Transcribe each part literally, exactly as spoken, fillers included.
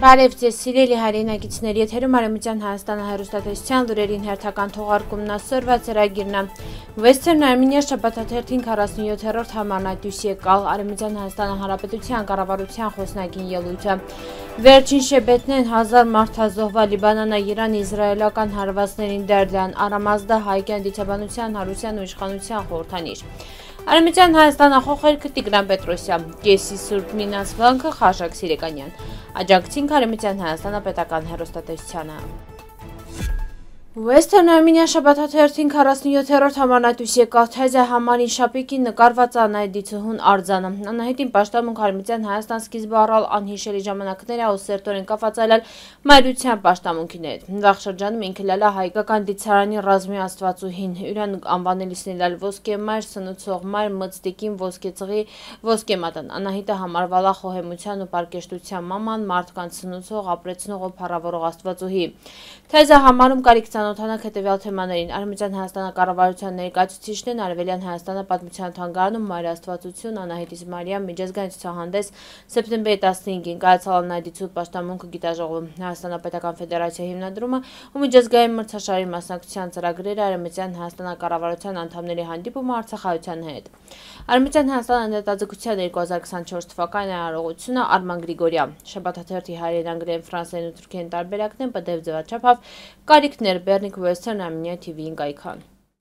Բարև ձեզ սիրելի հայրենակիցներ, եթերում Արևմտյան Հայաստանը հեռուստատեսության լուրերին հերթական թողարկումն ասորվա ծրագիրն է։ Western Armenia շաբաթաթերթին քառասունյոթերորդ համանատույց եկալ Արևմտյան Հայաստան Հանրապետության կառավարության խոսնակին ելույթը։ Վերջին շեբեթն են հազար մարդ ազոհվա Լիբանանա-Իրան-Իսրայելական հարվածներին դերդան Արամազդա հայկյան դիցաբանության հարության ու իշխանության խորհրդանիշ։ Արևմտյան Հայաստանը խոխերքը Տիգրան Պետրոսյան, Կեսի Սուրբ Մինաս վանքը Խաշակ Սիրեկանյան, աջակցին Արևմտյան Հայաստանը պետական հեռուստատեսությանը։ Western Armenia շաբաթաթերթին քառասունյոթերորդ համանատույց եկալ թեզը համարին շապիկի նկարված Անահիտիցուհուն արձանը։ Անահիտին պաշտամունք Արևմտյան Հայաստան սկիզբը առալ անհիշելի ժամանակները ու սերտորեն կապված այլել մայրության պաշտամունքին հետ։ Վաղ շրջանում ինքը լալա հայկական դիցարանի ռազմի աստվածուհին, յուրան անվանելիսն լալ ոսկե մայր, սնուցող մայր, մծտիկին ոսկեծղի ոսկեմատան։ Անահիտը համարվալա խոհեմության ու պարկեշտության մաման, մարդկանց սնուցող, ապրեցնող ու փառավորող աստվածուհի։ Թեզը համարում կարիք ծանոթանանք հետևյալ թեմաներին։ Արևմտյան Հայաստանը կառավարության ներկայացուցիչներն Արևելյան Հայաստանը պատմության թանգարանում Մայր Աստվածություն Անահիտիս Մարիամ միջազգային ցուցահանդես սեպտեմբերի տասնհինգին կայացալ Անահիտիցու պաշտամունքը գիտաժողովում Հայաստանապետական ֆեդերացիայի հիմնադրումը ու միջազգային մրցաշարի մասնակցության ծրագրերը Արևմտյան Հայաստանը կառավարության անդամների հանդիպումը Արցախայության հետ։ Արևմտյան Հայաստանը ներդրածության երկու հազար քսանչորս թվականի արարողությունը Արման Գրիգորյան շաբաթաթերթի հայերեն, անգլերեն, ֆրանսերեն ու թուրքերեն տարբերակն են բդև ձևաչափով կարիքներ Բեռնիկ Western Armenia T V-ին կայքան։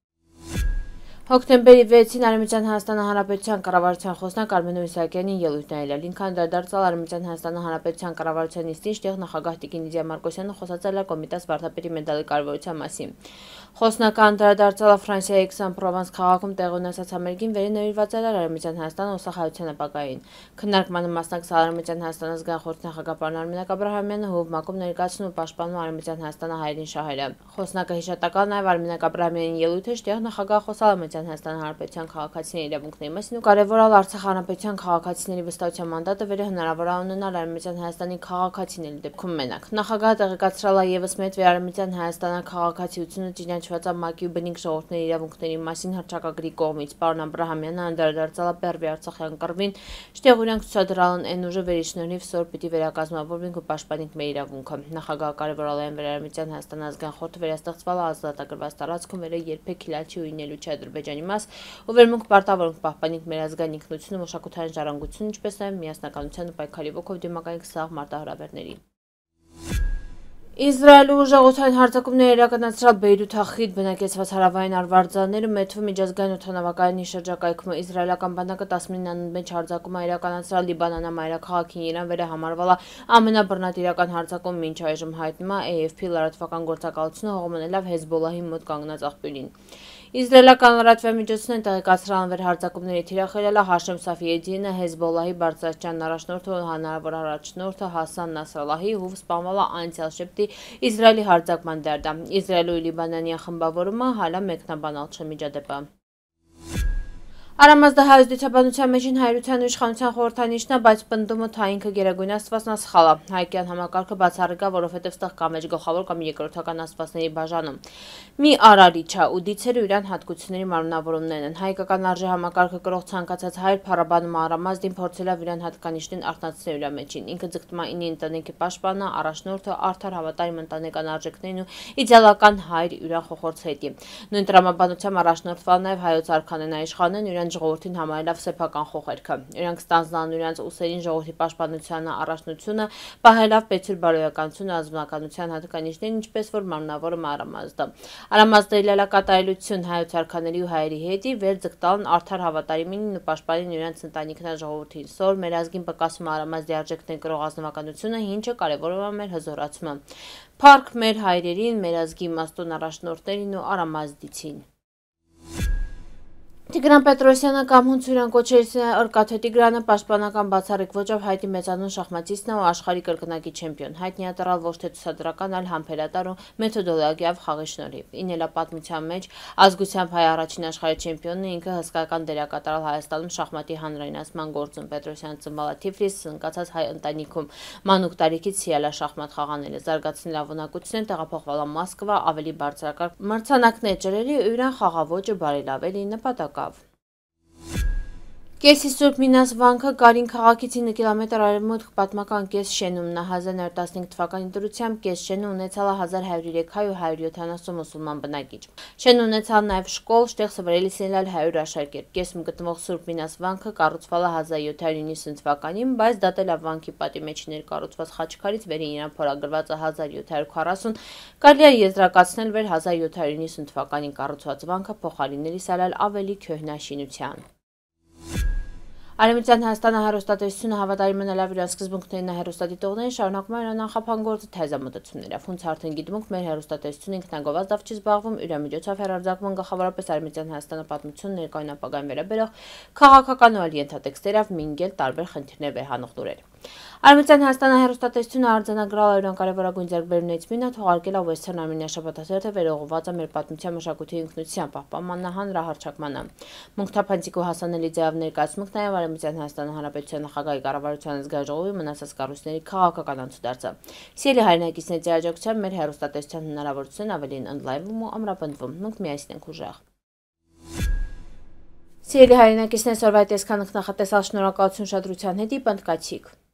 Հոկտեմբերի վեցին Արևմտյան Հայաստան Հանրապետության կառավարության խոսնակ Արմեն Իսահակյանին ելույթն այլել։ Ինքան դարձալ Արևմտյան Հայաստան Հանրապետության կառավարության նիստին տեղ նախագահ Տիկին Լիդիա Մարկոսյանը խոսացել է Կոմիտաս վարդապետի մեդալի կարևորության մասին։ Խոսնակը անդրադարձալ Ֆրանսիայի Էքսան-Պրովանս քաղաքում տեղի ունեցած համերգին վերին նվիրված էր Արևմտյան Հայաստանը ուսախայության ապագային։ Քննարկմանը մասնակցել Արևմտյան Հայաստան ազգային խորհրդի նախագահ պարոն Արմենակ Աբրահամյանը, ով մակում ներկայացնում ու պաշտպանում Արևմտյան Հայաստանը հայերին շահերը։ Խոսնակը հիշատակալ նաև Արմենակ Աբրահամյանի ելույթը, տեղ նախագահ խոսալ Արևմտյան Հայաստան Հանրապետության քաղաքացիների իրավունքների մասին ու կարևորալ Արցախ Հանրապետության քաղաքացիների վստահության մանդատը վերը հնարավոր է ունենալ Արևմտյան Հայաստանի քաղաքացիների դեպքում մենակ։ Նախագահը տեղեկացրել է ևս մեկ վեր Արևմտյան Հայաստանը քաղաքացիությունը ճանաչված է ՄԱԿ-ի ու բնիկ ժողովուրդների իրավունքների մասին հռչակագրի կողմից։ Պարոն Աբրահամյանը անդրադարձել է Բերվի Արցախյան կռվին, շտեղ ուրանք ցուցադրալն այն ուժը վերիշնորհիվ սոր պիտի վերակազմավորվենք ու պաշտպանենք մեր իրավունքը։ Նախագահը կարևորալ է վեր Արևմտյան Հայաստան ազգային խորհուրդը վերաստեղծվել է ազատագրված տարածքում վերը երբեք քիլաչի ու ինելու չէ Ադրբեջանի մաս ու վերմունք պարտավորենք պահպանենք մեր ազգային ինքնությունը, մշակութային ժառանգությունը, ինչպես նաև միասնականության ու պայքարի ոգով դիմակայենք սաղ մարտահրավերների։ Իսրայելը ուժեղության հարձակումներ իրականացրել Բեյրութ Ախիդ բնակեցված հարավային արվարձանները Մեթվո միջազգային օդանավակայանի շրջակայքում իսրայելական բանակը տասնինը մեջ հարձակում է իրականացրել Լիբանանա մայրաքաղաքին Իրան վերը համարվալա ամենաբռնատիրական հարձակում մինչ այժմ հայտնում է A F P լրատվական գործակալությունը հողմանելով Հեզբոլլահի մոտ կանգնած աղբյուրին։ Իսրայելական լրատվամիջոցներն տեղեկացրել են վեր հարձակումների թիրախելը Հաշեմ Սաֆիեդինը, Հեզբոլլահի բարձրաստիճան առաջնորդը ու հնարավոր առաջնորդը Հասան Նասրալլահի ու սպանվել է անցյալ շաբթի Իսրայելի հարձակման դերդը։ Իսրայելի ու Լիբանանի խմբավորումը հալա մեկնաբանալ չէ միջադեպը։ Արամազդա հայոց դիցաբանության մեջին հայրության ու իշխանության խորհրդանիշն է, բայց պնդումը թե ինքը գերագույն աստվածն է սխալ է։ Հայկյան համակարգը բացառիկ է, որովհետև ստեղ կա մեջ գլխավոր կամ երկրորդական աստվածների բաժանում։ Մի արարիչ է ու դիցերը իրան հատկությունների մարմնավորումներն են։ Հայկական արժե համակարգը կրող ցանկացած հայր փառաբանում Արամազդին փորձել է իրան հատկանիշներին արտնացնել իր մեջին։ Ինքը ձգտում է ինի ընտանիքի պաշտպանը, առաջնորդը, արդար հավատարիմ ընտանեկան արժեքներին ու իդեալական հայր իրան խոխորձ հետի։ Նույն տրամաբանությամբ առաջնորդվել նաև հայոց արքանենա իշխանեն իրան ժողովրդին համարելով սեփական խոխերքը։ Իրանք ստանձնան իրենց ուսերին ժողովրդի պաշտպանության առաջնությունը, պահելով պետություն բարոյականությունը, ազնվականության հատկանիշներին, ինչպես որ մարմնավորում Արամազդը։ Արամազդի լելակատարելություն հայոց արքաների ու հայերի հետի վեր ձգտալն արդար հավատարիմին ու պաշտպանին իրենց ընտանիքն ժողովրդին։ Սոր մեր ազգին պակասում Արամազդի արժեքներն կրող ազնվականությունը, ինչը կարևորում է մեր հզորացումը։ Փառք մեր հայրերին, մեր ազգի իմաստուն առաջնորդներին ու Արամազդիցին։ Տիգրան Պետրոսյանը կամ Հունցուրյան կոչեցին Ըրկաթե Տիգրանը պաշտպանական բացառիկ ոճով հայտի մեծանուն շախմատիստն է ու աշխարհի կրկնակի չեմպիոն։ Հայտնի է տրալ ոչ թե ցուցադրական, այլ համբերատար ու մեթոդոլոգիայով խաղի շնորհիվ։ Ինելա պատմության մեջ ազգությամբ հայ առաջին աշխարհի չեմպիոնն ինքը հսկայական դեր է կատարել Հայաստանում շախմատի հանրայնացման գործում։ Պետրոսյանը ծնվել է Թիֆլիս, ընկածած հայ ընտանիքում։ Մանուկ տարիքից սիրել է շախմատ խաղանել, զարգացնել ավունակությունն, տեղափոխվել է Մոսկվա, ավելի բարձրակարգ մրցանակներ ջրելի ու իրան խաղավոճը բարելավելի նպատակով։ Կեսի Սուրբ Մինաս վանքը Կարին քաղաքից ինը կիլոմետր արևմուտք պատմական կես շենումն է, հազար նորը տասնհինգ թվականի դրությամբ կես շենը ունեցալ է հազար հարյուր երեք հայ ու հարյուր յոթանասուն մուսուլման բնակիչ։ Շենը ունեցալ նաև շկոլ, շտեղ սվրելի սելալ հարյուր աշակերտ։ Կեսում գտնվող Սուրբ Մինաս վանքը կառուցվել է հազար յոթ հարյուր նվսուն թվականին, բայց դատել է վանքի պատի մեջ ներկառուցված խաչքարից վերին իրան փորագրված է հազար յոթ հարյուր քառասուն, կարելի է եզրակացնել վեր հազար յոթ հարյուր նվսուն թվականին կառուցված վանքը փոխարինելի սալալ ավելի քյոհնաշինության։ Արևմտյան Հայաստանը հեռուստատեսությունը հավատարիմ մնալավ իր սկզբունքներին հեռուստադիտողներին շարունակում են անխափանգործ թեզամտություններով։ Հունց արդեն գիտմունք մեր հեռուստատեսությունը ինքնագովազդ դավ չի զբաղվում, իր միջոցով հեռարձակվում գլխավորապես Արևմտյան Հայաստանը պատմություն ներկայուն ապագային վերաբերող քաղաքական ու այլ ենթատեքստերով մինգել տարբեր խնդիրներ վերհանող լուրեր։ Արևմտյան Հայաստանը հեռուստատեսությունը արձանագրել է իրան կարևորագույն ձեռքբերումներից մինը թողարկել է Western Armenia շաբաթաթերթը վերողված է մեր պատմության մշակույթի ինքնության պահպանման հանրահռչակմանը։ Մունքթափանցիկ ու հասանելի ձևով ներկայացմունք նաև Արևմտյան Հայաստանի Հանրապետության նախագահի կառավարության ազգային ժողովի մնացած կառույցների քաղաքական անցուդարձը։ Սիրելի հայրենակիցների ձեռաջակցությամբ մեր հեռուստատեսության հնարավորությունն ավելին ընդլայնվում ու ամրապնդվում։ Մենք միասին ենք ուժեղ։ Սիրելի հայրենակիցներ, սորվայ տեսքանք նախատեսալ շնորհակալություն շադրության հետի պնդկացիք։